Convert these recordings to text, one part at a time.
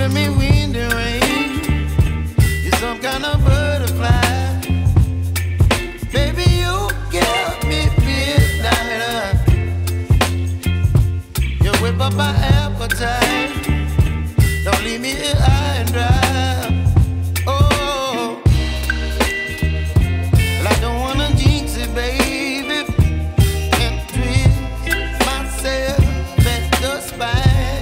giving me wind and rain. You're some kind of butterfly. Baby, you give me midnight. You whip up my appetite. Don't leave me here high and dry. Oh, well, I don't wanna jinx it, baby, and twist myself at the spine.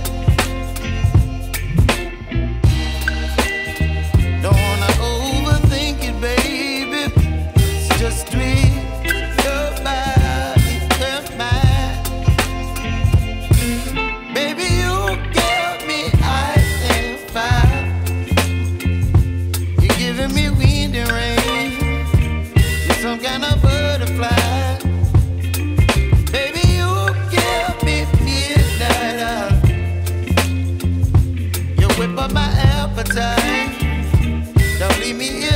Don't wanna overthink it, baby. It's just twist your body and mine. Baby, you give me ice and fire. You're giving me wind and rain. You're some kind of butterfly. Baby, you give me midnight. You whip up my appetite. Don't leave me here